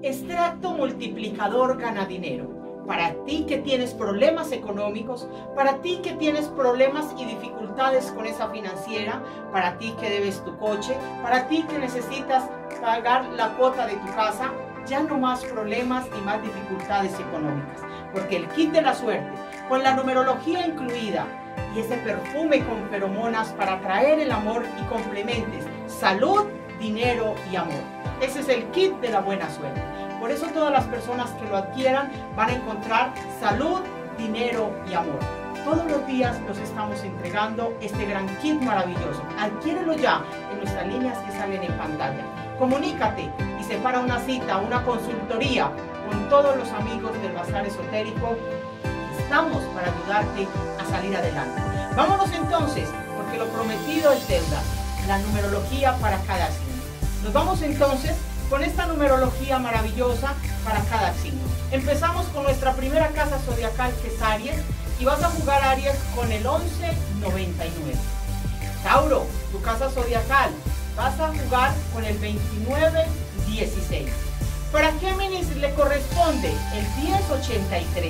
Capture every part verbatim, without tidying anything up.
Extracto multiplicador gana dinero. Para ti que tienes problemas económicos, para ti que tienes problemas y dificultades con esa financiera, para ti que debes tu coche, para ti que necesitas pagar la cuota de tu casa, ya no más problemas ni más dificultades económicas. Porque el kit de la suerte, con la numerología incluida y ese perfume con feromonas para atraer el amor y complementes salud, dinero y amor. Ese es el kit de la buena suerte. Por eso todas las personas que lo adquieran van a encontrar salud, dinero y amor. Todos los días nos estamos entregando este gran kit maravilloso. Adquiérelo ya en nuestras líneas que salen en pantalla. Comunícate y separa una cita, una consultoría con todos los amigos del Bazar Esotérico. Estamos para ayudarte a salir adelante. Vámonos entonces, porque lo prometido es deuda. La numerología para cada signo. Nos vamos entonces con esta numerología maravillosa para cada signo. Empezamos con nuestra primera casa zodiacal, que es Aries, y vas a jugar Aries con el once noventa y nueve. Tauro, tu casa zodiacal, vas a jugar con el veintinueve dieciséis. Para Géminis le corresponde el diez ochenta y tres.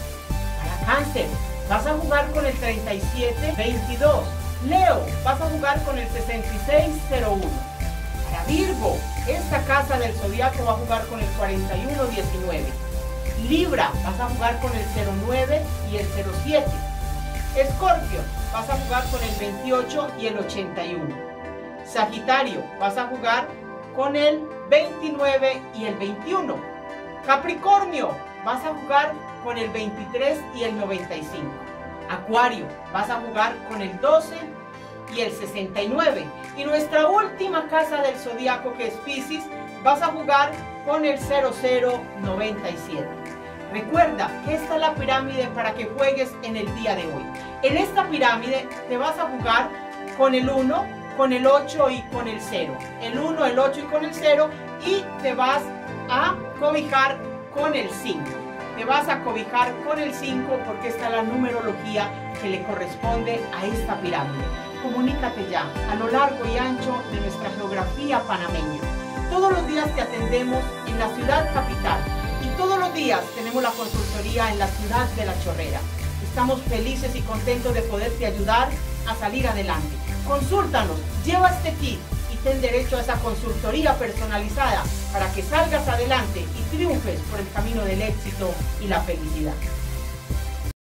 Para Cáncer, vas a jugar con el treinta y siete veintidós. Leo, vas a jugar con el sesenta y seis cero uno. Para Virgo, esta casa del zodiaco va a jugar con el cuarenta y uno diecinueve. Libra, vas a jugar con el cero nueve y el cero siete. Escorpio, vas a jugar con el veintiocho y el ochenta y uno. Sagitario, vas a jugar con el veintinueve y el veintiuno. Capricornio, vas a jugar con el veintitrés y el noventa y cinco. Acuario, vas a jugar con el doce y el sesenta y nueve. Y nuestra última casa del zodiaco, que es Piscis, vas a jugar con el cero cero noventa y siete. Recuerda que esta es la pirámide para que juegues en el día de hoy. En esta pirámide te vas a jugar con el uno, con el ocho y con el cero. El uno, el ocho y con el cero. Y te vas a cobijar con el cinco. Te vas a cobijar con el cinco porque esta es la numerología que le corresponde a esta pirámide. Comunícate ya a lo largo y ancho de nuestra geografía panameña. Todos los días te atendemos en la ciudad capital y todos los días tenemos la consultoría en la ciudad de La Chorrera. Estamos felices y contentos de poderte ayudar a salir adelante. Consúltanos, lleva este kit y ten derecho a esa consultoría personalizada para que salgas adelante y triunfes por el camino del éxito y la felicidad.